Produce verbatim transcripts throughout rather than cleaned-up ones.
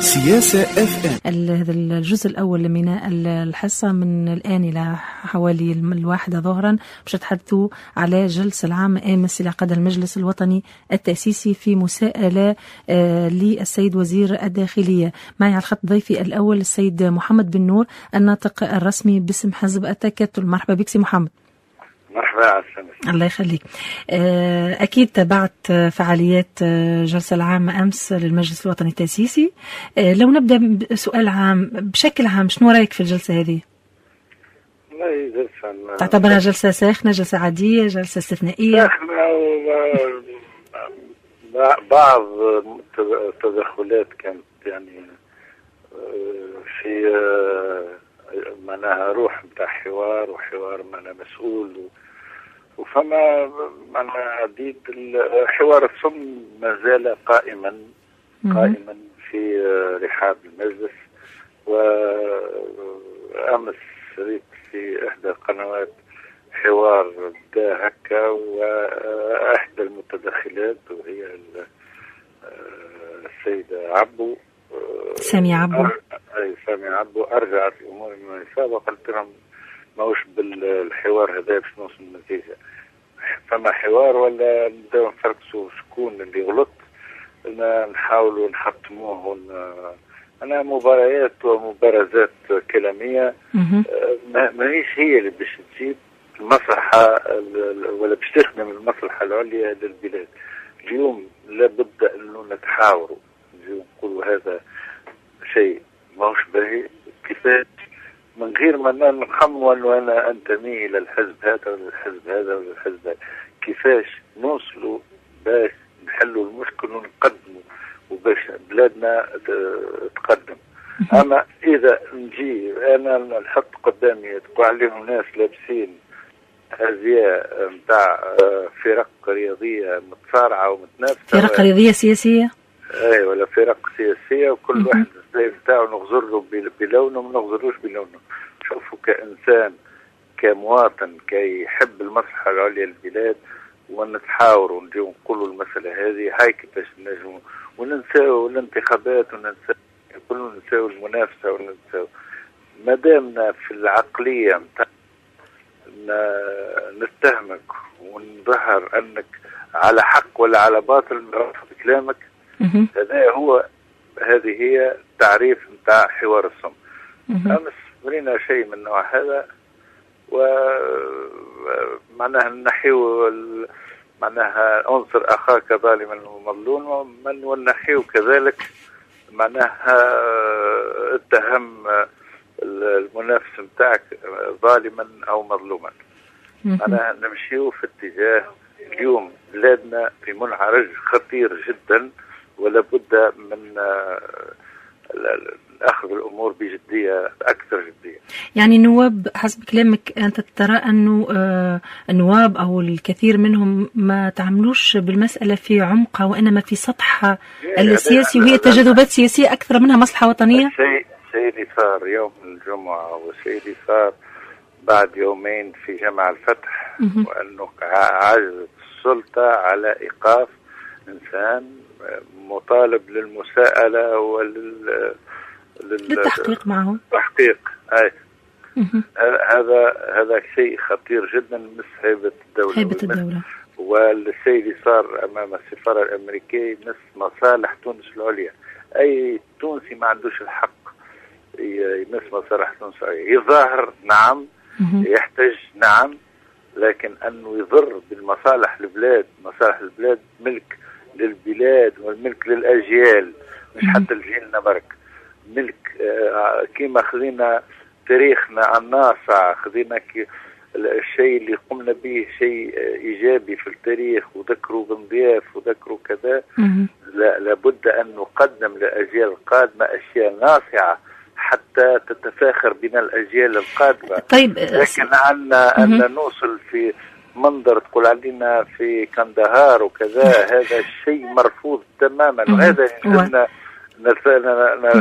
سياسة اف ام. هذا الجزء الأول من الحصة من الآن إلى حوالي الواحدة ظهرا باش نتحدثوا على جلسة العامة أمس اللي عقدها المجلس الوطني التأسيسي في مساءلة آه للسيد وزير الداخلية. معي على الخط ضيفي الأول السيد محمد بن نور الناطق الرسمي باسم حزب التكتل. مرحبا بك سي محمد. مرحبا على السنة. الله يخليك. أكيد تابعت فعاليات جلسة العامة أمس للمجلس الوطني التأسيسي. لو نبدأ بسؤال عام بشكل عام، شنو رأيك في الجلسة هذه؟ والله جلسة تعتبرها جلسة ساخنة، جلسة عادية، جلسة استثنائية؟ ساخنة بعض التدخلات كانت يعني في معناها روح متاع حوار وحوار معناها مسؤول، وفما معناها عديد الحوار الصم ما زال قائما قائما في رحاب المجلس. وأمس ريت في إحدى القنوات حوار بدا هكا، وإحدى المتدخلات وهي السيدة عبو سامي عبو أي سامي عبو أرجعت الأمور من السابق وقلت لهم ماهوش بالحوار هذا باش نوصل النتيجة. فما حوار ولا نبداو نفرقسوا شكون اللي غلط، نحاولوا نحطموه ون... أنا مباريات ومبارزات كلامية ماهيش هي اللي باش تجيب المصلحة ولا باش تخدم المصلحة العليا للبلاد. اليوم لابد أنه نتحاوروا، نقولوا هذا شيء ماهوش باهي كيفاش من غير ما نخمم وانا انتمي الى الحزب هذا ولا الحزب هذا ولا الحزب هذا، كيفاش نوصلوا باش نحلوا المشكل ونقدموا وباش بلادنا تقدم. اما اذا نجي انا نحط قدامي تقع عليهم ناس لابسين ازياء نتاع فرق رياضيه متصارعه ومتنافسه، فرق رياضيه سياسيه اي ولا فرق سياسيه، وكل واحد الزي نتاعو نغزر له بلونه وما نغزروش بلونه. شوفوا كانسان كمواطن كي يحب المصلحه العليا للبلاد ونتحاوروا ونجيو نقولوا المساله هذه هاي كيفاش نجموا وننساو الانتخابات وننساو كلنا ننساو المنافسه وننساو. ما دامنا في العقليه نتاع نتهمك ونظهر انك على حق ولا على باطل رفض كلامك، هذا هو هذه هي تعريف نتاع حوار الصم. امس مرينا شيء من النوع هذا، ومعناها نحيو معناها انصر اخاك ظالما ومظلوما من ونحيو كذلك معناها اتهم المنافس نتاعك ظالما او مظلوما. معناها نمشيو في اتجاه اليوم بلادنا في منعرج خطير جدا، ولا بد من أخذ الأمور بجدية أكثر جدية. يعني النواب حسب كلامك أنت ترى أنه النواب أو الكثير منهم ما تعملوش بالمسألة في عمقها وإنما في سطحها السياسي، وهي تجاذبات سياسية أكثر منها مصلحة وطنية؟ الشيء اللي صار يوم الجمعة والشيء اللي صار بعد يومين في جامع الفتح، وأنه عجزت السلطة على إيقاف إنسان مطالب للمساءلة ولل للتحقيق معه تحقيق هاي هذا هذا شيء خطير جدا مس هيبة الدولة هيبة الدولة. والشيء اللي صار أمام السفارة الأمريكية مس مصالح تونس العليا. أي تونسي ما عندوش الحق يمس مصالح تونس العليا. يظاهر نعم، يحتج نعم، لكن أنه يضر بالمصالح البلاد. مصالح البلاد ملك للبلاد والملك للأجيال، مش حتى لجيلنا برك. ملك آه كيما خذينا تاريخنا الناصع، خذينا الشيء اللي قمنا به شيء إيجابي في التاريخ وذكروا بنضياف وذكروا كذا. لا لابد أن نقدم للأجيال القادمة أشياء ناصعة حتى تتفاخر بنا الأجيال القادمة. طيب لكن عنا أن نوصل في منظر تقول علينا في كندهار وكذا، هذا الشيء مرفوض تماما. وهذا يلزمنا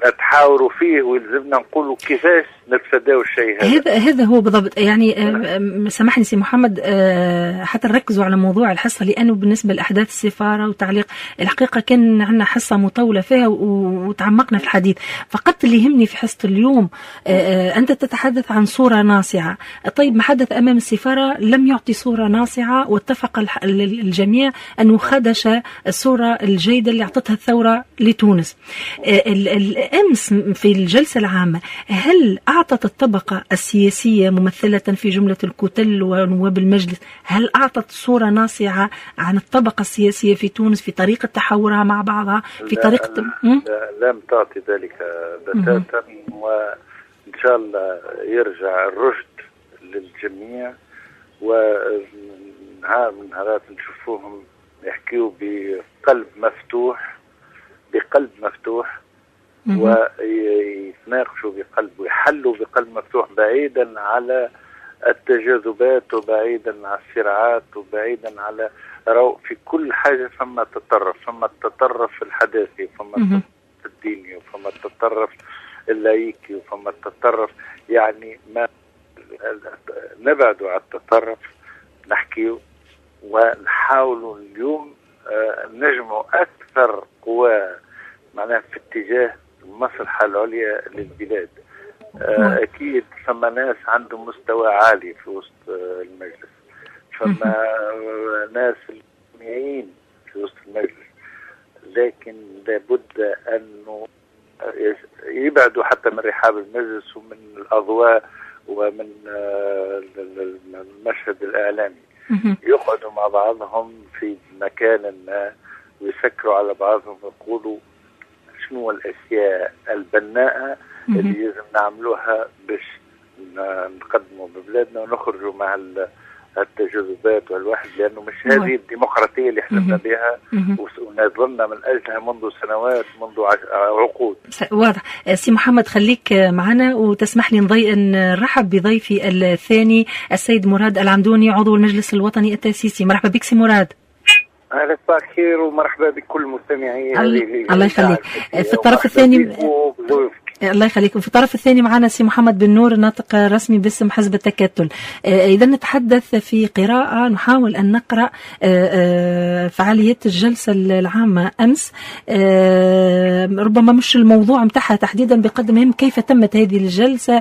نتحاوروا فيه ويلزمنا نقولوا كيفاش نتفاداو الشيء هذا. هذا هذا هو بالضبط. يعني سامحني سي محمد، حتى نركزوا على موضوع الحصه، لانه بالنسبه لاحداث السفاره وتعليق الحقيقه كان عندنا حصه مطوله فيها وتعمقنا في الحديث. فقط اللي يهمني في حصه اليوم انت تتحدث عن صوره ناصعه. طيب ما حدث امام السفاره لم يعطي صوره ناصعه، واتفق الجميع انه خدش الصوره الجيده اللي اعطتها الثوره لتونس. الامس في الجلسه العامه هل اعطت الطبقه السياسيه ممثله في جمله الكتل ونواب المجلس، هل اعطت صوره ناصعه عن الطبقه السياسيه في تونس في طريقه تحورها مع بعضها، في طريقه لا, لا لم تعطي ذلك بتاتا، وان شاء الله يرجع الرشد للجميع، ونهار من نهارات نشوفوهم يحكيوا بقلب مفتوح بقلب مفتوح ويتناقشوا بقلب ويحلوا بقلب مفتوح، بعيدا على التجاذبات وبعيدا عن الصراعات وبعيدا على رو في كل حاجة. فما تطرف، فما التطرف الحداثي، فما التطرف الديني، وفما التطرف اللايكي، وفما التطرف، يعني ما نبعدوا على التطرف، نحكيوا ونحاولوا اليوم نجمعوا أكثر قوى معناها في اتجاه المصلحة العليا للبلاد. أكيد فما ناس عندهم مستوى عالي في وسط المجلس، فما ناس جميعين في وسط المجلس، لكن لابد أنه يبعدوا حتى من رحاب المجلس ومن الأضواء ومن المشهد الإعلامي، يقعدوا مع بعضهم في مكان ما ويسكروا على بعضهم ويقولوا شنو الأشياء البناءة اللي لازم نعملوها باش نقدموا ببلادنا ونخرجوا مع التجاذبات والواحد، لأنه مش هذه الديمقراطية اللي حلمنا بها ونظلنا من أجلها منذ سنوات، منذ عقود. واضح. سي محمد خليك معنا وتسمح لي نضي نرحب بضيفي الثاني السيد مراد العمدوني، عضو المجلس الوطني التأسيسي. مرحبا بك سي مراد. أهلا بخير ومرحبا بكل مستمعي. الله يخليك. في الطرف الثاني الله يخليكم. في الطرف الثاني معنا سي محمد بن نور، ناطق رسمي باسم حزب التكتل. إذا نتحدث في قراءة، نحاول أن نقرأ فعاليات الجلسة العامة أمس، ربما مش الموضوع متاعها تحديدا بقدر مهم كيف تمت هذه الجلسة،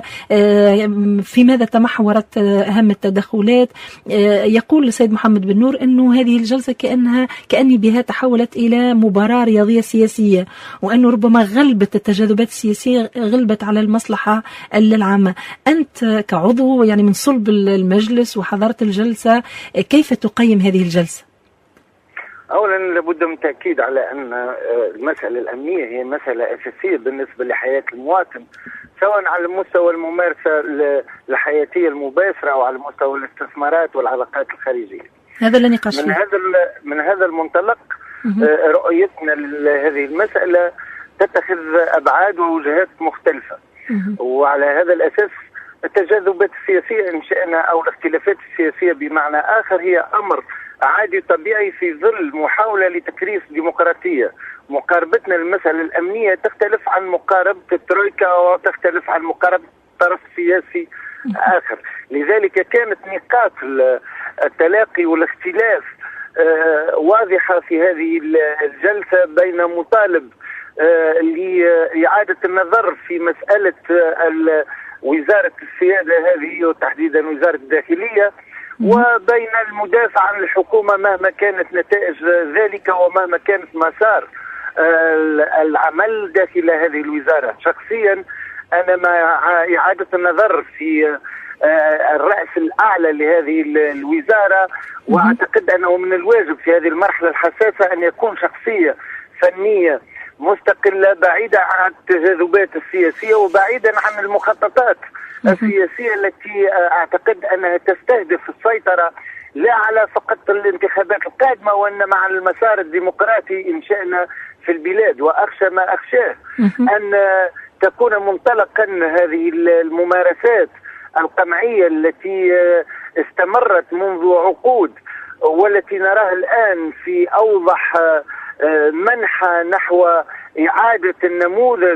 في ماذا تمحورت أهم التدخلات. يقول السيد محمد بن نور أنه هذه الجلسة كأنها كأني بها تحولت إلى مباراة رياضية سياسية، وأنه ربما غلبت التجاذبات السياسية غلبت على المصلحة العامة. أنت كعضو يعني من صلب المجلس وحضرت الجلسة، كيف تقيم هذه الجلسة؟ أولا لابد من التأكيد على أن المسألة الأمنية هي مسألة أساسية بالنسبة لحياة المواطن، سواء على مستوى الممارسة الحياتية المباشرة أو على مستوى الاستثمارات والعلاقات الخارجية. هذا لا نقاش من هذا من هذا المنطلق رؤيتنا لهذه المسألة تتخذ أبعاد ووجهات مختلفة، وعلى هذا الأساس التجاذبات السياسية إن شئنا أو الاختلافات السياسية بمعنى آخر هي أمر عادي طبيعي في ظل محاولة لتكريس ديمقراطية. مقاربتنا للمسألة الأمنية تختلف عن مقاربة الترويكا وتختلف عن مقاربة طرف سياسي آخر، لذلك كانت نقاط التلاقي والاختلاف واضحة في هذه الجلسة بين مطالب لإعادة النظر في مسألة وزارة السيادة هذه وتحديدا وزارة الداخلية، وبين المدافع عن الحكومة مهما كانت نتائج ذلك ومهما كانت مسار العمل داخل هذه الوزارة. شخصيا أنا مع إعادة النظر في الرأس الأعلى لهذه الوزارة، وأعتقد أنه من الواجب في هذه المرحلة الحساسة أن يكون شخصية فنية مستقلة بعيدة عن التجاذبات السياسية وبعيدا عن المخططات السياسية التي أعتقد أنها تستهدف السيطرة لا على فقط الانتخابات القادمة وإنما على المسار الديمقراطي إن شئنا في البلاد. وأخشى ما أخشاه أن تكون منطلقا هذه الممارسات القمعية التي استمرت منذ عقود والتي نراها الآن في أوضح منحى نحو إعادة النموذج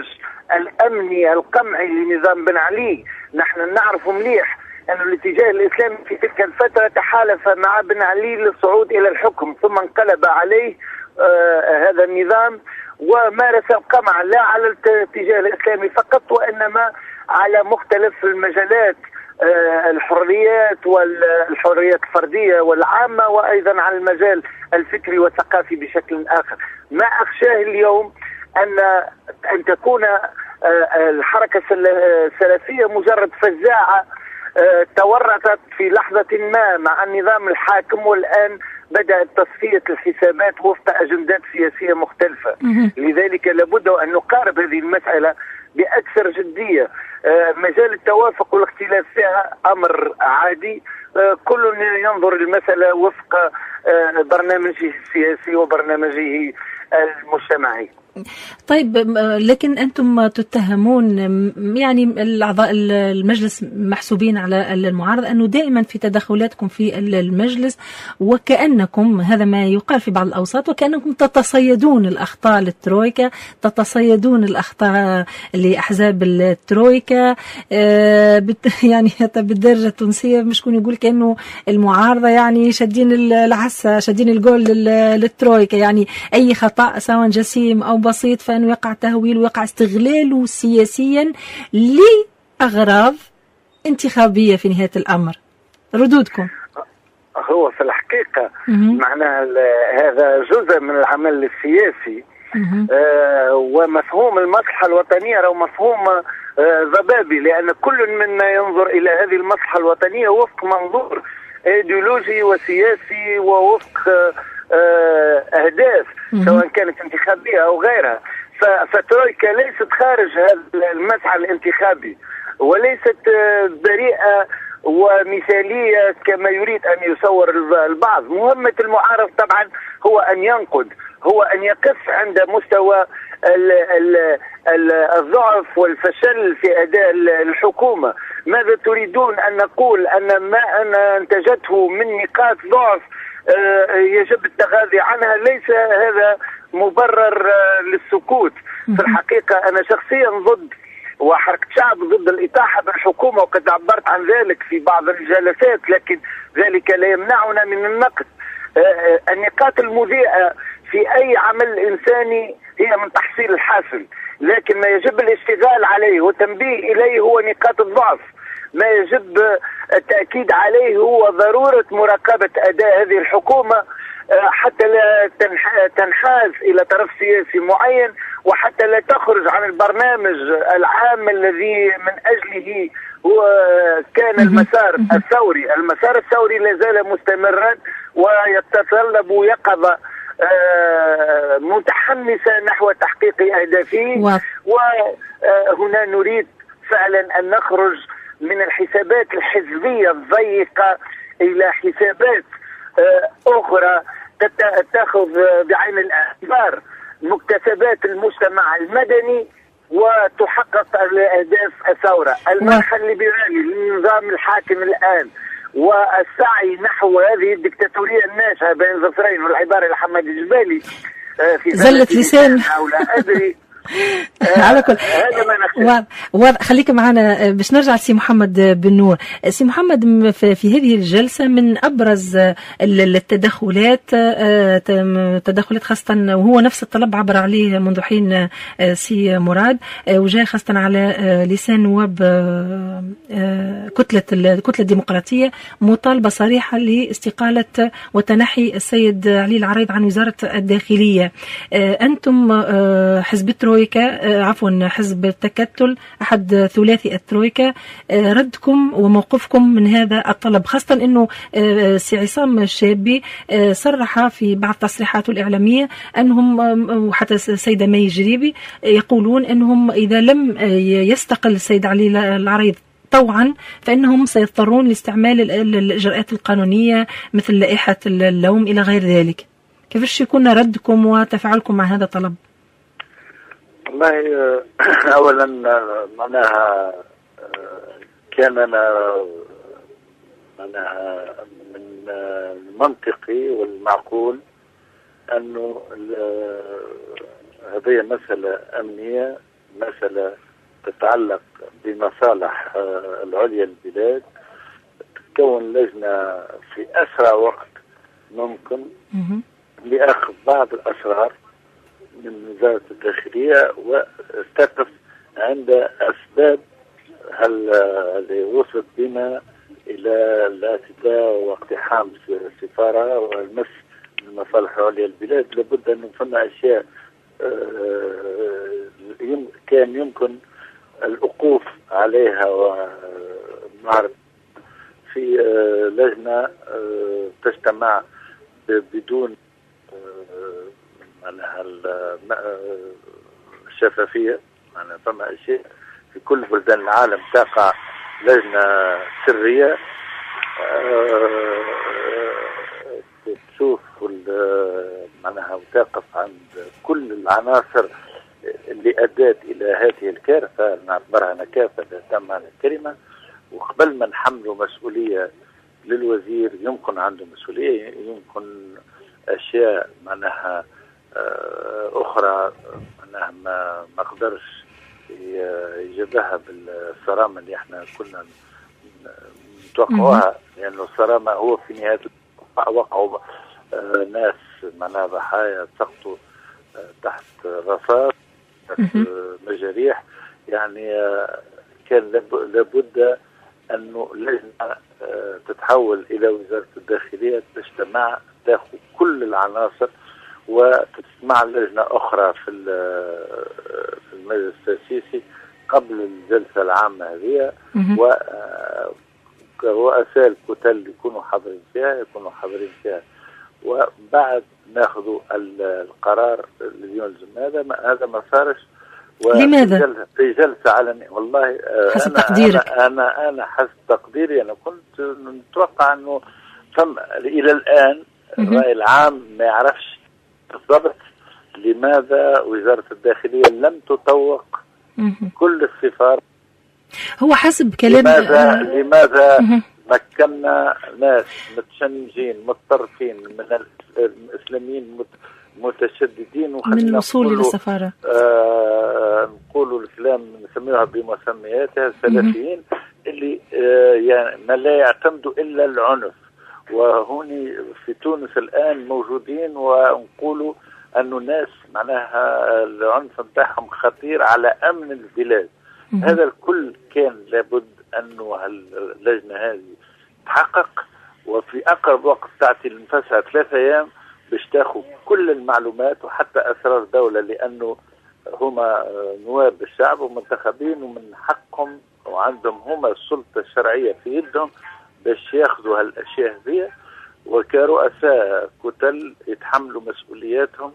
الأمني القمعي لنظام بن علي. نحن نعرف مليح أن الاتجاه الإسلامي في تلك الفترة تحالف مع بن علي للصعود إلى الحكم، ثم انقلب عليه آه هذا النظام ومارس القمع لا على الاتجاه الإسلامي فقط وإنما على مختلف المجالات، آه الحريات والحريات الفردية والعامة، وأيضا على المجال الفكري والثقافي بشكل آخر. ما أخشاه اليوم أن أن تكون آه الحركة السلفية مجرد فزاعة آه تورطت في لحظة ما مع النظام الحاكم، والآن بدأت تصفية الحسابات وفق أجندات سياسية مختلفة. لذلك لابد أن نقارب هذه المسألة بأكثر جدية. آه مجال التوافق والاختلاف فيها أمر عادي، آه كل ينظر المسألة وفق آه برنامجه السياسي وبرنامجه المجتمعي. طيب، لكن أنتم تتهمون يعني الأعضاء المجلس محسوبين على المعارضة أنه دائما في تدخلاتكم في المجلس وكأنكم، هذا ما يقال في بعض الأوساط، وكأنكم تتصيدون الأخطاء للترويكا، تتصيدون الأخطاء لأحزاب الترويكا. يعني حتى بالدرجة التونسية مش كون يقول كأنه المعارضة يعني شادين العسة، شادين الجول للترويكا، يعني أي خطأ سواء جسيم أو بسيط فإنه يقع تهويل ويقع استغلاله سياسيا لأغراض انتخابية في نهاية الأمر. ردودكم؟ هو في الحقيقة معناها هذا جزء من العمل السياسي، آه ومفهوم المصلحة الوطنية أو مفهوم آه ضبابي، لأن كل منا ينظر إلى هذه المصلحة الوطنية وفق منظور ايديولوجي وسياسي ووفق آه آه أهداف سواء كانت انتخابية أو غيرها. فترويكا ليست خارج هذا المسعى الانتخابي وليست آه بريئة ومثالية كما يريد أن يصور البعض. مهمة المعارض طبعا هو أن ينقد، هو أن يقف عند مستوى ال ال ال الضعف والفشل في أداء الحكومة. ماذا تريدون أن نقول؟ أن ما أن أنتجته من نقاط ضعف يجب التغاضي عنها، ليس هذا مبرر للسكوت. في الحقيقة أنا شخصيا ضد وحركة شعب ضد الإطاحة بالحكومة، وقد عبرت عن ذلك في بعض الجلسات، لكن ذلك لا يمنعنا من النقد. النقاط المضيئة في أي عمل إنساني هي من تحصيل الحاصل، لكن ما يجب الاشتغال عليه والتنبيه إليه هو نقاط الضعف. ما يجب التأكيد عليه هو ضرورة مراقبة أداء هذه الحكومة حتى لا تنحاز إلى طرف سياسي معين، وحتى لا تخرج عن البرنامج العام الذي من أجله هو كان المسار الثوري. المسار الثوري لا زال مستمرا ويتطلب يقظة متحمسة نحو تحقيق أهدافه، وهنا نريد فعلا أن نخرج من الحسابات الحزبية الضيقة إلى حسابات أخرى تأخذ بعين الاعتبار مكتسبات المجتمع المدني وتحقق أهداف الثورة. المنحى الليبرالي للنظام الحاكم الآن والسعي نحو هذه الدكتاتورية الناشئة بين ظفرين، والعبارة لحمد الجبالي في زلة لسان أو لا أدري. على كل واضح. خليك معنا باش نرجع لسي محمد بن نور. سي محمد، في هذه الجلسة من أبرز التدخلات تدخلات خاصة، وهو نفس الطلب عبر عليه منذ حين سي مراد، وجاء خاصة على لسان نواب كتلة الكتلة الديمقراطية مطالبة صريحة لاستقالة وتنحي السيد علي العريض عن وزارة الداخلية. أنتم حزب الترويكا، عفوا حزب التكتل، أحد ثلاثي الترويكا، ردكم وموقفكم من هذا الطلب، خاصة أنه سي عصام الشابي صرح في بعض تصريحاته الإعلامية أنهم، وحتى السيدة مي جريبي، يقولون أنهم إذا لم يستقل السيد علي العريض طوعا فإنهم سيضطرون لاستعمال الإجراءات القانونية مثل لائحة اللوم إلى غير ذلك. كيفاش يكون ردكم وتفاعلكم مع هذا الطلب؟ والله اولا معناها كان معناها من المنطقي والمعقول انه هذه مسألة امنية مسألة تتعلق بمصالح العليا للبلاد تكون لجنة في أسرع وقت ممكن لأخذ بعض الأسرار من وزارة الداخلية وتقف عند أسباب هل اللي وصلت بنا إلى الاعتداء واقتحام السفارة والمس المصالح العليا للبلاد. لابد أن فما أشياء كان يمكن الوقوف عليها ونعرف في لجنة تجتمع بدون معناها الشفافية. معناها فما أشياء في كل بلدان العالم تقع لجنة سرية تشوف معناها وتقف عند كل العناصر اللي أدت إلى هذه الكارثة، نعتبرها نكافة تم عن الكلمة. وقبل ما نحملوا مسؤولية للوزير يمكن عنده مسؤولية، يمكن أشياء معناها أخرى معناها ما ما قدرش يجبها بالصرامة اللي احنا كنا نتوقعوها، لأنه يعني الصرامة هو في نهاية وقعوا ناس معناها ضحايا سقطوا تحت رصاص تحت مجاريح. يعني كان لابد أنه لجنة تتحول إلى وزارة الداخلية تجتمع تأخذ كل العناصر وتجتمع لجنة أخرى في في المجلس التأسيسي قبل الجلسة العامة هذه، ورؤساء الكتل يكونوا حاضرين فيها يكونوا حاضرين فيها وبعد ناخذوا القرار اللي يلزم. هذا ما هذا ما صارش. لماذا؟ في جلسة علنية والله حسب أنا تقديرك. أنا, أنا أنا حسب تقديري أنا كنت نتوقع أنه ثم إلى الآن الرأي العام ما يعرفش بالضبط لماذا وزارة الداخلية لم تطوق كل السفارة. هو حسب كلام لماذا لماذا مكنا ناس متشنجين متطرفين من الإسلاميين متشددين من الوصول إلى السفارة، آه نقولوا الكلام نسميها بمسمياتها السلفيين اللي آه يعني ما لا يعتمدوا إلا العنف. وهوني في تونس الآن موجودين ونقولوا أنه ناس معناها العنف بتاعهم خطير على أمن البلاد. هذا الكل كان لابد أنه اللجنة هذه تحقق وفي أقرب وقت تعطي لنفسها ثلاثة أيام باش تاخذ كل المعلومات وحتى أسرار دولة، لأنه هما نواب الشعب ومنتخبين ومن حقهم وعندهم هما السلطة الشرعية في يدهم باش ياخذوا هالأشياء هذه، وكرؤساء كتل يتحملوا مسؤولياتهم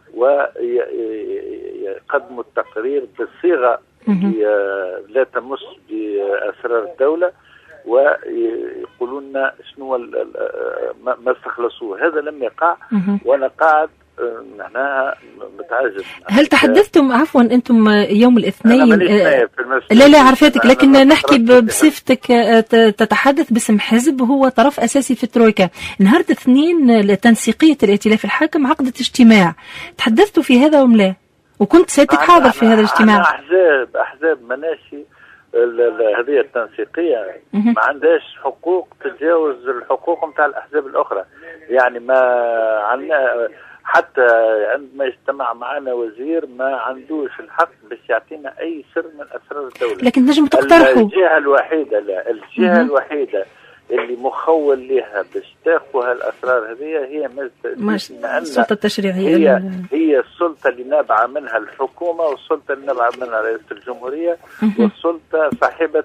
ويقدموا التقرير بالصيغة لا تمس بأسرار الدولة ويقولوا لنا شنو ما استخلصوه. هذا لم يقع وانا قاعد معناها متعجب. هل تحدثتم عفوا انتم يوم الاثنين؟ لا لا عرفتك، لكن نحكي بصفتك تتحدث باسم حزب هو طرف اساسي في الترويكا. نهار الاثنين تنسيقية الائتلاف الحاكم عقدت اجتماع، تحدثتوا في هذا ام لا؟ وكنت سيادتك حاضر في هذا الاجتماع؟ احزاب احزاب مناشي هذه التنسيقية ما عندهاش حقوق تتجاوز الحقوق نتاع الأحزاب الأخرى. يعني ما عندنا حتى عندما يجتمع معنا وزير ما عندوش الحق باش يعطينا أي سر من أسرار الدولة. لكن نجم تقترحوا. الجهة الوحيدة لا الجهة الوحيدة اللي مخول لها باش تاخذ هالاسرار هذه هي مجلس السلطه التشريعيه. هي هي السلطه اللي نابعه منها الحكومه والسلطه اللي نابعه منها رئاسه الجمهوريه والسلطه صاحبه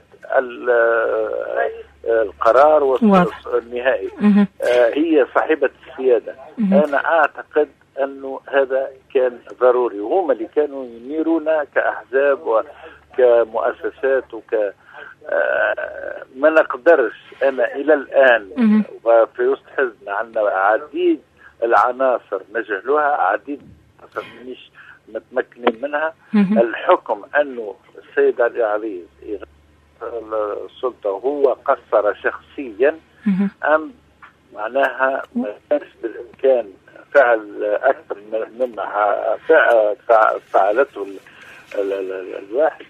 القرار والنهائي. هي صاحبه السياده. انا اعتقد انه هذا كان ضروري وهم اللي كانوا ينيرونا كاحزاب وكمؤسسات وك آه ما نقدرش أنا إلى الآن وفي وسط حزبنا عندنا عديد العناصر نجهلوها، عديد مش متمكنين منها. الحكم أنه السيد علي عريض السلطة هو قصر شخصيا أم معناها ما كانش بالإمكان فعل أكثر مما فعلته الواحد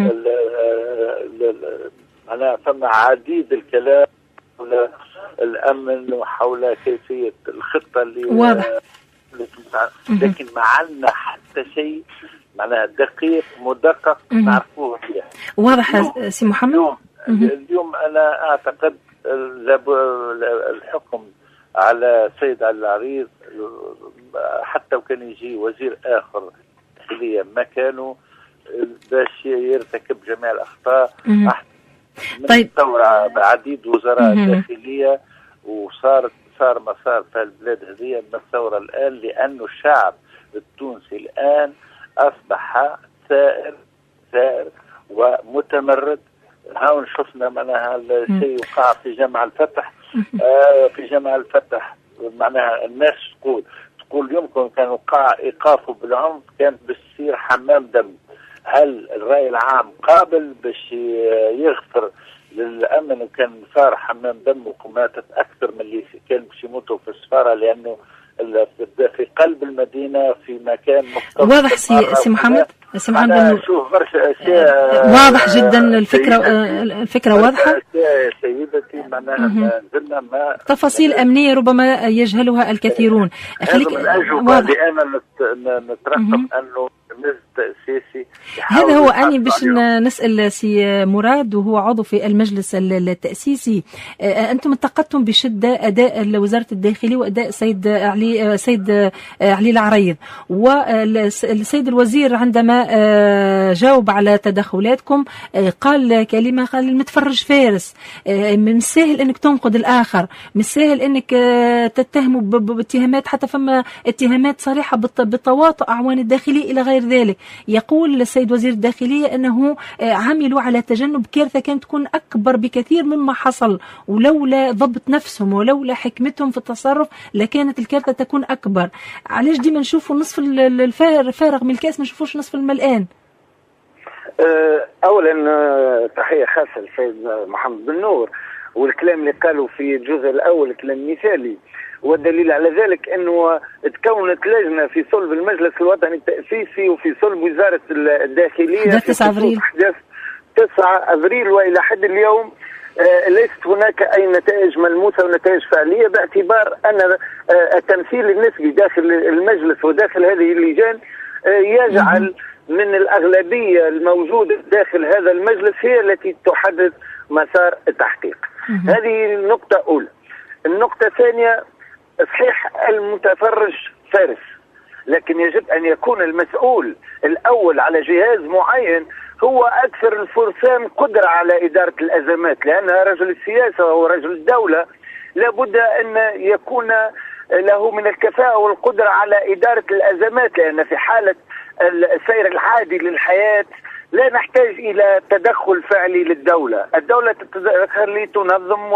أنا فما عديد الكلام حول الأمن وحول كيفية الخطة اللي واضح، لكن ما عندنا حتى شيء معناها دقيق مدقق نعرفوه فيها. واضح سي محمد. اليوم, اليوم أنا أعتقد الحكم على سيد علي العريض حتى وكان يجي وزير آخر داخلية مكانه باش يرتكب جميع الأخطاء. طيب ثورة بعديد وزراء داخلية وصارت صار مسار في البلاد هذه من الثورة الآن، لأنه الشعب التونسي الآن أصبح ثائر ثائر ومتمرد. هاون شفنا معناها الشيء وقع في جامع الفتح. آه في جامع الفتح معناها الناس تقول تقول يمكن كان وقع إيقافه بالعنف كان بتصير حمام دم. هل الرأي العام قابل باش يغفر للأمن وكان صار حمام دم وماتت أكثر من اللي كان باش يموتوا في السفارة، لأنه في قلب المدينة في مكان مفتوح. واضح سي, سي محمد سي محمد أنا أشوف برشا أشياء واضح جدا الفكرة الفكرة واضحة سيدتي. معناها زلنا ما تفاصيل أمنية ربما يجهلها الكثيرون. خليك واضح أنا نترقب أنه التأسيسي هذا هو أني باش نسأل سي مراد وهو عضو في المجلس التأسيسي. أنتم انتقدتم بشدة أداء وزارة الداخلية وأداء سيد علي سيد علي العريض، والسيد الوزير عندما جاوب على تدخلاتكم قال كلمة، قال المتفرج فارس، من سهل أنك تنقد الآخر، من سهل أنك تتهموا باتهامات حتى فما اتهامات صريحة بالتواطؤ أعوان الداخلية إلى غير ذلك. يقول السيد وزير الداخلية أنه عملوا على تجنب كارثة كانت تكون أكبر بكثير مما حصل، ولولا ضبط نفسهم ولولا حكمتهم في التصرف لكانت الكارثة تكون أكبر. علاش ديما نشوفوا نصف الفارغ من الكاس ما نشوفوش نصف الملآن؟ أولا تحية خاصة للسيد محمد بن نور، والكلام اللي قالوا في الجزء الأول كلام مثالي، والدليل على ذلك أنه تكونت لجنة في صلب المجلس الوطني التأسيسي وفي صلب وزارة الداخلية حدث تسعة أبريل حدث تسعة أبريل وإلى حد اليوم آه ليست هناك أي نتائج ملموسة ونتائج فعلية، باعتبار أن آه التمثيل النسبي داخل المجلس وداخل هذه اللجان آه يجعل من الأغلبية الموجودة داخل هذا المجلس هي التي تحدد مسار التحقيق. هذه النقطة أولى. النقطة الثانية، صحيح المتفرج فارس، لكن يجب أن يكون المسؤول الأول على جهاز معين هو أكثر الفرسان قدرة على إدارة الأزمات، لأنها رجل السياسة وهو رجل الدولة، لابد أن يكون له من الكفاءة والقدرة على إدارة الأزمات، لأن في حالة السير العادي للحياة لا نحتاج إلى تدخل فعلي للدولة. الدولة تتدخل لتنظم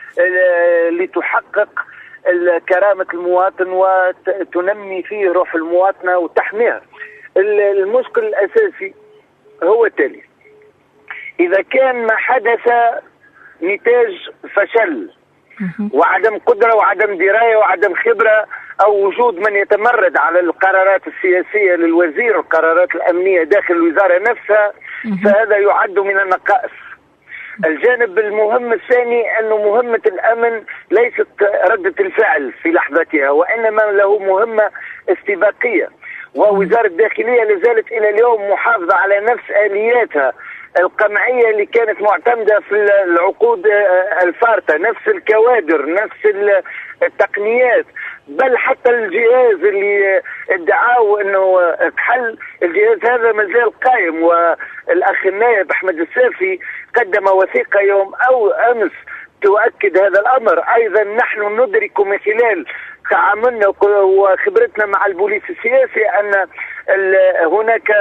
ولتحقق كرامة المواطن وتنمي فيه روح المواطنة وتحميها. المشكل الأساسي هو التالي: إذا كان ما حدث نتاج فشل وعدم قدرة وعدم دراية وعدم خبرة أو وجود من يتمرد على القرارات السياسية للوزير والقرارات الأمنية داخل الوزارة نفسها، فهذا يعد من النقائص. الجانب المهم الثاني أنه مهمة الأمن ليست ردة الفعل في لحظتها، وإنما له مهمة استباقية، ووزارة الداخلية لازالت إلى اليوم محافظة على نفس آلياتها القمعية اللي كانت معتمدة في العقود الفارطة، نفس الكوادر، نفس التقنيات، بل حتى الجهاز اللي ادعوا انه اتحل، الجهاز هذا مازال قائم. والاخ النائب احمد السافي قدم وثيقة يوم او امس تؤكد هذا الامر. ايضا نحن ندرك من خلال تعاملنا وخبرتنا مع البوليس السياسي ان هناك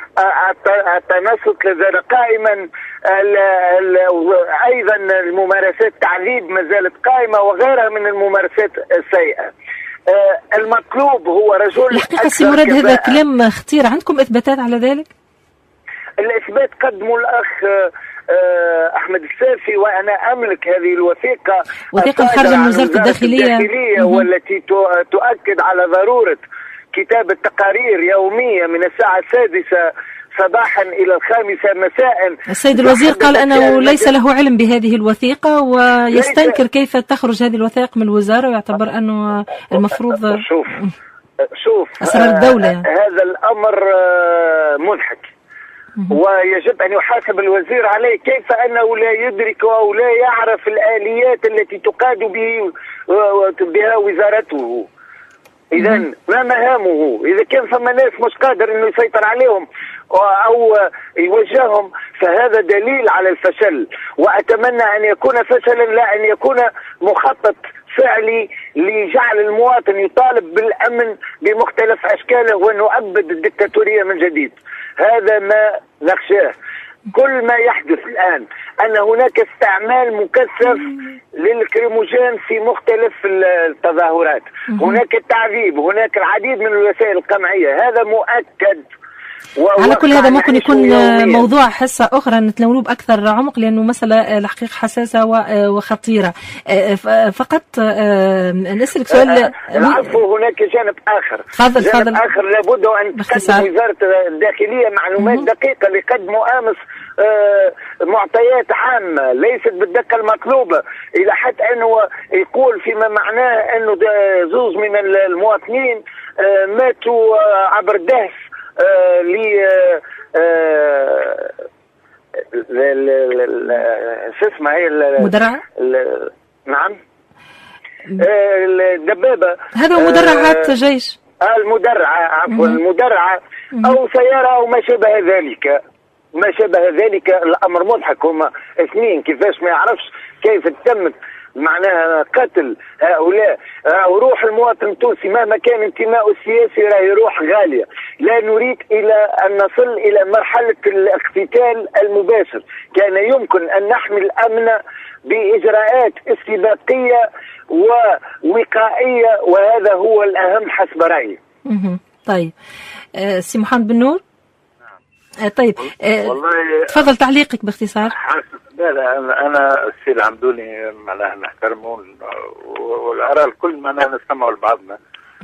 التنصت لازال قائما، ايضا الممارسات التعذيب ما زالت قائمه وغيرها من الممارسات السيئه. المطلوب هو رجل الحقيقه سي مراد هذا كلام خطير، عندكم اثباتات على ذلك؟ الاثبات قدمه الاخ احمد السافي، وانا املك هذه الوثيقه وثيقه خارجه من وزاره الداخليه, الداخلية والتي تؤكد على ضروره كتابه تقارير يوميه من الساعه السادسه صباحا إلى الخامسة مساء. السيد الوزير قال أنه ليس له علم بهذه الوثيقة ويستنكر كيف تخرج هذه الوثائق من الوزارة ويعتبر أنه المفروض شوف شوف أسرار الدولة يعني. هذا الأمر مضحك ويجب أن يحاسب الوزير عليه. كيف أنه لا يدرك أو لا يعرف الآليات التي تقاد به بها وزارته؟ إذا ما مهامه؟ إذا كان ثم ناس مش قادر إنه يسيطر عليهم أو يوجههم فهذا دليل على الفشل، وأتمنى أن يكون فشلا لا أن يكون مخطط فعلي لجعل المواطن يطالب بالأمن بمختلف أشكاله ونؤبد الدكتاتورية من جديد. هذا ما نخشاه. كل ما يحدث الآن أن هناك استعمال مكثف للكريموجين في مختلف التظاهرات، هناك التعذيب، هناك العديد من الوسائل القمعية، هذا مؤكد. على كل هذا ممكن يكون يومياً. موضوع حصة أخرى نتناولوه بأكثر عمق لأنه مسألة الحقيقة حساسة وخطيرة. فقط نسألك سؤال. العفو، هناك جانب آخر. فضل جانب فضل. آخر لابد أن تقدم وزارة الداخلية معلومات دقيقة لقدموا أمس معطيات عامة ليست بالدقة المطلوبة، إلى حد أنه يقول فيما معناه أنه زوز من المواطنين ماتوا عبر دهس ل شو اسمها هي مدرعة؟ نعم الدبابة. هذا مدرعات جيش. المدرعة عفوا المدرعة أو سيارة أو ما شابه ذلك ما شابه ذلك. الأمر مضحك. هما اثنين كيفاش ما يعرفش كيف تمت معناها قتل هؤلاء. وروح المواطن التونسي مهما كان انتماءه السياسي راهي روح غالية. لا نريد إلى أن نصل إلى مرحلة الاقتتال المباشر. كان يمكن أن نحمي الأمن بإجراءات استباقية ووقائية، وهذا هو الأهم حسب رأيي. طيب أه سي محمد بن نور. أه طيب أه والله تفضل تعليقك باختصار. لا لا انا السي العمدوني معناها نحترمه والاراء الكل معناها نسمعوا لبعضنا.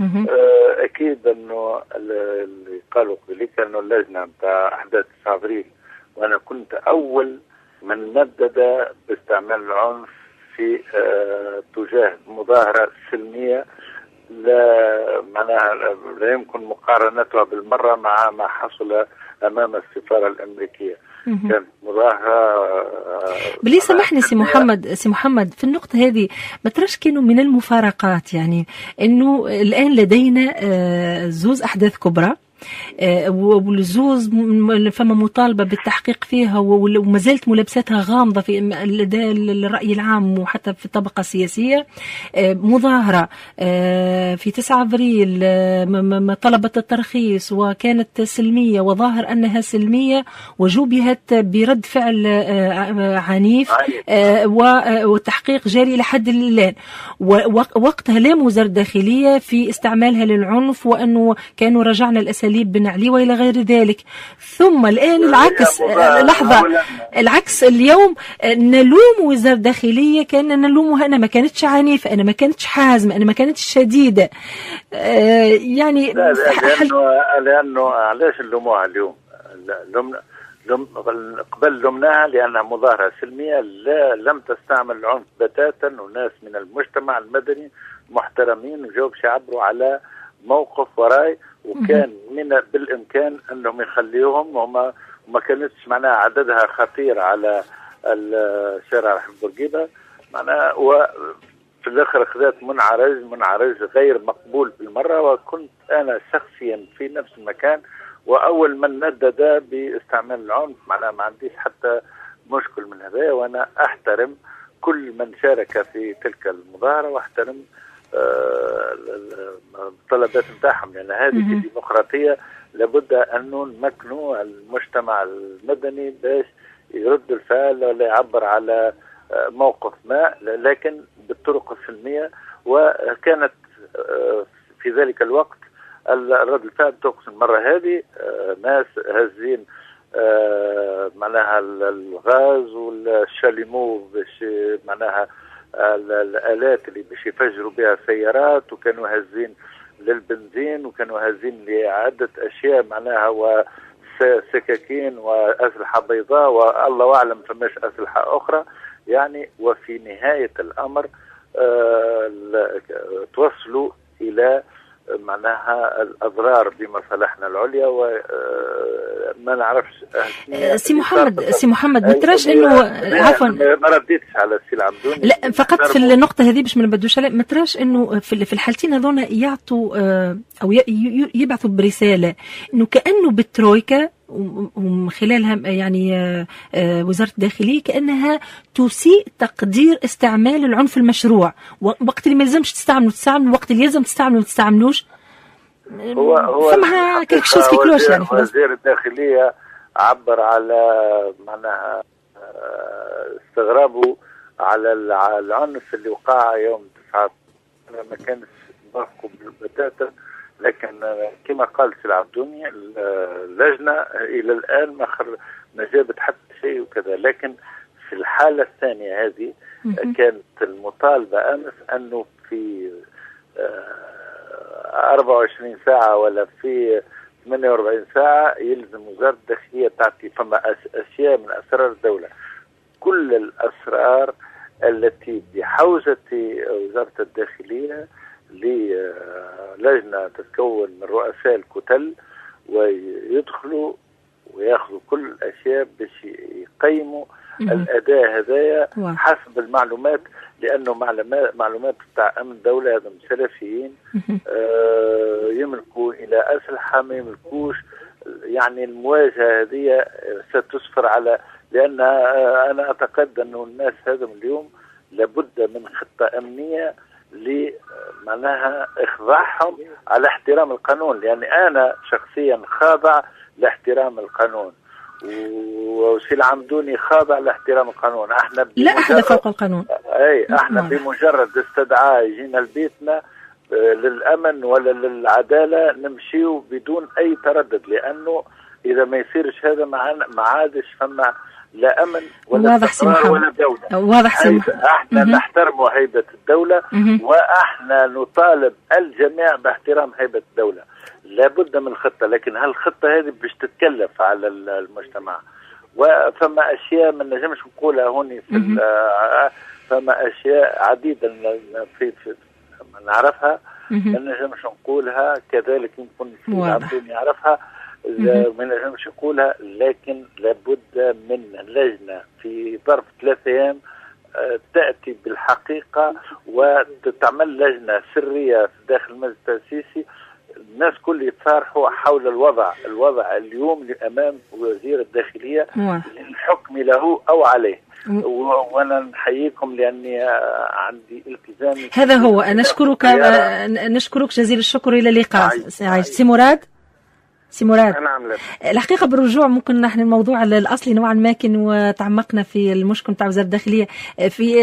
اكيد انه اللي قالوا قبليك انه اللجنه نتاع احداث تسعة ابريل، وانا كنت اول من ندد باستعمال العنف في اه تجاه مظاهره سلميه لا معناها لا يمكن مقارنتها بالمره مع ما حصل امام السفاره الامريكيه. كانت مظاهره بلي سامحني سي محمد سي محمد في النقطه هذه ما تراش كانوا من المفارقات يعني انه الان لدينا زوز احداث كبرى والزوز فما مطالبة بالتحقيق فيها وما زالت ملابساتها غامضة في لدى الرأي العام وحتى في الطبقة السياسية. مظاهرة في تسعة أبريل طلبت الترخيص وكانت سلمية وظاهر أنها سلمية وجوبهت برد فعل عنيف والتحقيق جاري إلى حد الآن. ووقتها لام وزارة الداخلية في استعمالها للعنف وأنه كانوا رجعنا الأساليب بن علي وإلى غير ذلك. ثم الآن العكس لحظة العكس اليوم نلوم وزارة الداخلية كان نلومها أنا ما كانتش عنيفة، أنا ما كانتش حازمة، أنا ما كانتش شديدة. آه يعني لا لا لأنه لأنه علاش نلوموها اليوم؟ لم لم قبل لمناها لأنها مظاهرة سلمية لا لم تستعمل العنف بتاتا، وناس من المجتمع المدني محترمين وجاوبش يعبروا على موقف وراي، وكان من بالامكان انهم يخليوهم وما وما كانتش معناها عددها خطير على الشارع رحمة بورقيبه معناها. وفي الاخر خذات منعرج منعرج غير مقبول بالمره. وكنت انا شخصيا في نفس المكان واول من ندد باستعمال العنف معناها ما عنديش حتى مشكل من هذا، وانا احترم كل من شارك في تلك المظاهره واحترم الطلبات نتاعهم، لان هذه الديمقراطيه لابد انه نمكنوا المجتمع المدني باش يرد الفعل ولا يعبر على موقف ما، لكن بالطرق السلميه. وكانت في ذلك الوقت الرد الفعل تقص المره هذه ناس هازين معناها الغاز والشاليمو باش معناها الآلات اللي باش يفجروا بها سيارات، وكانوا هازين للبنزين وكانوا هازين لعدة أشياء معناها سكاكين وأسلحة بيضاء والله أعلم فماش أسلحة أخرى يعني. وفي نهاية الأمر آه توصلوا إلى معناها الأضرار بمصالحنا العليا وما نعرفش. سي محمد سي محمد ما تراش انه عفوا ما رديتش على السي العمدوني، لا فقط في النقطة هذه باش ما نبدوش عليه. ما تراش انه في الحالتين هذونا يعطوا او يبعثوا برسالة انه كأنه بالترويكا ومن خلالها يعني وزارة الداخلية كأنها تسيء تقدير استعمال العنف المشروع، وقت اللي ما يلزمش تستعملوا تستعملوا، وقت اللي يلزم تستعملوا ما تستعملوش. هو هو فمها كلشوز في كلوش يعني. وزير الداخلية عبر على معناها استغرابه على العنف اللي وقع يوم تسعة ما كانش موافقه بالبتاتا، لكن كما قال سي العبدوني اللجنة إلى الآن ما خر ما جابت حتى شيء وكذا. لكن في الحالة الثانية هذه كانت المطالبة أمس أنه في أربعة وعشرين ساعة ولا في ثمانية وأربعين ساعة يلزم وزارة الداخلية تعطي فما أشياء من أسرار الدولة، كل الأسرار التي بحوزة وزارة الداخلية للجنة تتكون من رؤساء الكتل ويدخلوا وياخذوا كل الأشياء باش يقيموا الأداء هذايا حسب المعلومات، لأنه معلومات معلومات بتاع أمن الدولة هذا سلفيين آه يملكوا إلى أسلحة ما يملكوش. يعني المواجهة هذه ستسفر على، لأن آه أنا أعتقد أنه الناس هذا اليوم لابد من خطة أمنية لمعناها إخضاعهم على احترام القانون، لأن أنا شخصيا خاضع لاحترام القانون وسي العمدوني خاضع لاحترام القانون. احنا لا احد فوق القانون. اي احنا بمجرد استدعاء يجينا لبيتنا للامن ولا للعداله نمشيو بدون اي تردد، لانه اذا ما يصيرش هذا معنا ما عادش فما لا امن ولا استقرار ولا دوله. واضح سي احنا نحترم هيبه الدوله واحنا نطالب الجميع باحترام هيبه الدوله. لابد من خطة، لكن هالخطة هذه باش تتكلف على المجتمع، وفما أشياء ما نجمش نقولها هوني في فما أشياء عديدة في, في ما نعرفها ما نجمش نقولها، كذلك يمكن في العبدون يعرفها ما نجمش نقولها، لكن لابد من لجنة في ظرف ثلاثة أيام تأتي بالحقيقة وتتعمل لجنة سرية داخل المجلس التأسيسي، الناس كل يتصارحوا حول الوضع الوضع اليوم امام وزير الداخليه للحكم له او عليه. وانا نحييكم لاني عندي التزام. هذا هو. نشكرك نشكرك جزيل الشكر. الى اللقاء. سي مراد سي مراد نعم. الحقيقه بالرجوع ممكن نحن الموضوع الاصلي نوعا ما كان وتعمقنا في المشكل تاع وزاره الداخليه في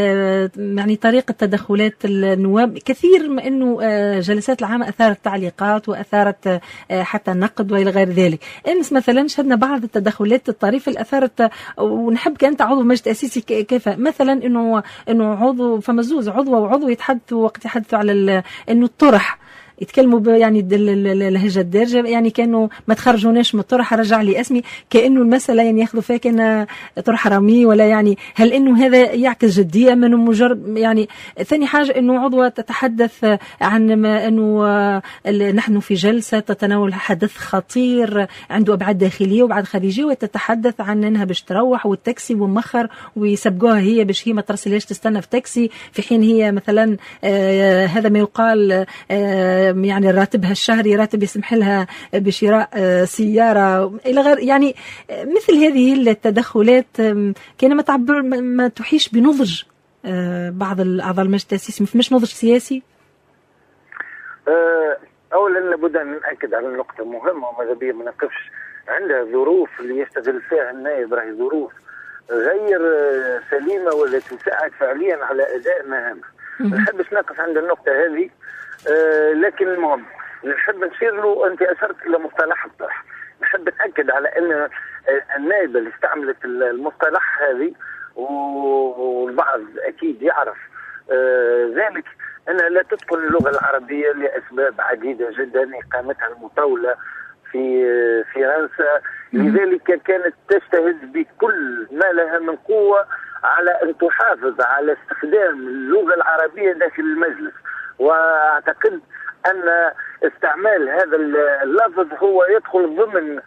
يعني طريقه تدخلات النواب كثير، ما انه جلسات العامه اثارت تعليقات واثارت حتى نقد والى غير ذلك. امس مثلا شهدنا بعض التدخلات الطريفه اللي اثارت، ونحب كانت عضو مجلس تاسيسي كيف مثلا انه انه عضو فما زوز عضو وعضو يتحدثوا وقت يحدثوا على انه الطرح يتكلموا يعني اللهجه الدارجه، يعني كانوا ما تخرجوناش من الطرح، رجع لي اسمي كانه المساله يعني ياخذوا فيها كان طرح رمي ولا يعني. هل انه هذا يعكس جديه من مجرد يعني؟ ثاني حاجه انه عضوه تتحدث عن ما انه نحن في جلسه تتناول حدث خطير عنده ابعاد داخليه وابعاد خارجيه، وتتحدث عن انها باش تروح والتاكسي ومخر ويسبقوها هي باش هي ما ترسلهاش تستنى في تاكسي، في حين هي مثلا آه هذا ما يقال آه يعني راتبها الشهري راتب يسمح لها بشراء سيارة إلى غير يعني. مثل هذه التدخلات كان ما تعبر ما تحيش بنضج بعض الأعضاء المجلس التأسيسي، مش نضج سياسي. أولا لابد أن نأكد على نقطة مهمة وماذا بيا ما نقفش عندها ظروف اللي يستغل فيها النائب، راهي ظروف غير سليمة ولا تساعد فعليا على أداء مهامه. ما نحبش نقف عند النقطة هذه، آه لكن المهم نحب نشير له. انت اشرت الى مصطلح الطرح، نحب ناكد على ان النائبه اللي استعملت المصطلح هذه والبعض اكيد يعرف آه ذلك انها لا تتقن اللغه العربيه لاسباب عديده جدا، اقامتها المطوله في فرنسا. لذلك كانت تجتهد بكل ما لها من قوة على أن تحافظ على استخدام اللغة العربية داخل المجلس، وأعتقد أن استعمال هذا اللفظ هو يدخل ضمن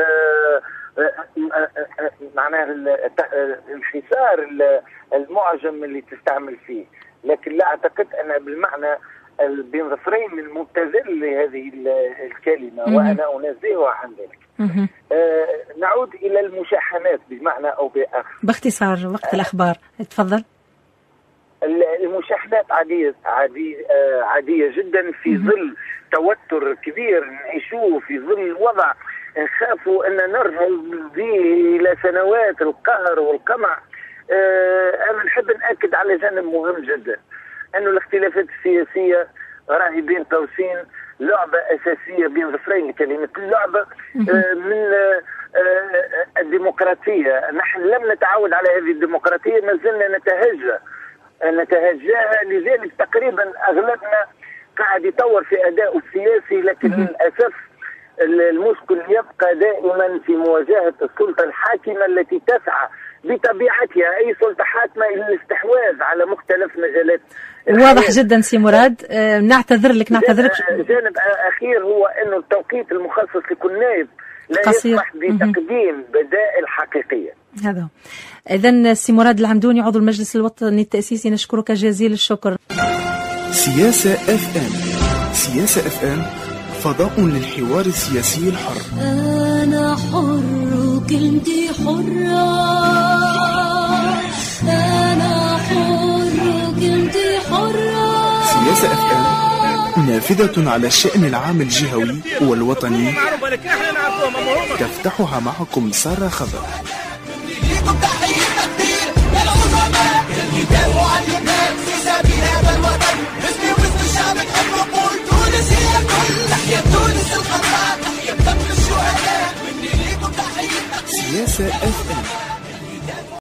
معناه الحصار المعجم اللي تستعمل فيه، لكن لا أعتقد أن بالمعنى بين ظفرين المبتذل لهذه الكلمة، وأنا أنزهها عن ذلك. آه نعود إلى المشاحنات بمعنى أو بآخر باختصار وقت الأخبار. تفضل. المشاحنات عادية عادية آه عادية جدا في ظل توتر كبير نعيشوه، في ظل وضع نخافوا أن نرجع به إلى سنوات القهر والقمع. آه أنا نحب نأكد على جانب مهم جدا، أن الاختلافات السياسية راهي بين قوسين لعبة أساسية بين ظفرين كلمة اللعبة من الديمقراطية. نحن لم نتعود على هذه الديمقراطية، ما زلنا نتهجى نتهجاها. لذلك تقريبا أغلبنا قاعد يطور في أداء السياسي، لكن للأسف المشكل يبقى دائما في مواجهة السلطة الحاكمة التي تسعى بطبيعتها أي سلطة حاكمة إلى الاستحواذ على مختلف مجالات. واضح جدا سي مراد. أه نعتذر لك نعتذر لك. جانب أخير هو أنه التوقيت المخصص لكل نائب لا قصير. يسمح بتقديم بدائل حقيقية. هذا إذن سي مراد العمدوني عضو المجلس الوطني التأسيسي، نشكرك جزيل الشكر. سياسة اف ام. سياسة اف ام فضاء للحوار السياسي الحر. أنا حر كلمتي حرة، أنا حر كلمتي حرة. سياسة اف ام نافذة على الشأن العام الجهوي والوطني، تفتحها معكم سارة خضر. سياسة اف ام.